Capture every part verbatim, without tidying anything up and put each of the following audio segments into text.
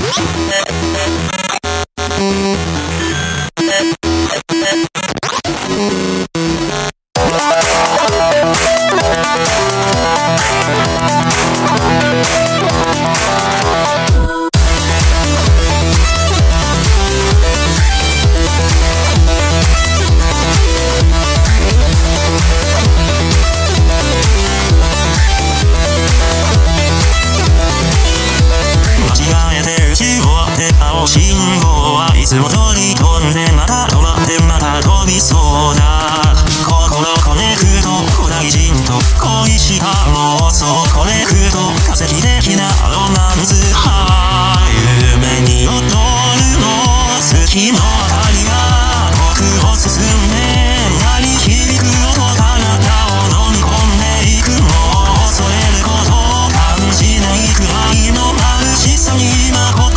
信号はいつも通り飛んでまた止まってまた飛びそうだ。心コネクト古代人と恋した妄想コネクト化石的なロマンスは夢に踊るの月の明かりが僕を進んで鳴り響く音彼方を飲み込んでいくもう恐れることを感じないくらいの眩しさに今心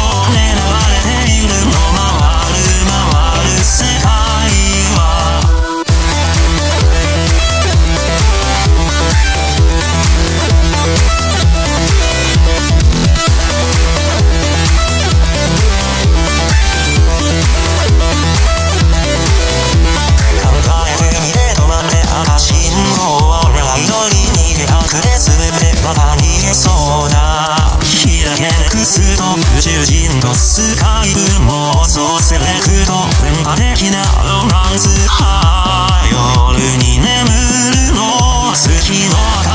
宇宙人とスカイブ妄想セレクト電波的なロマンス夜に眠るの月の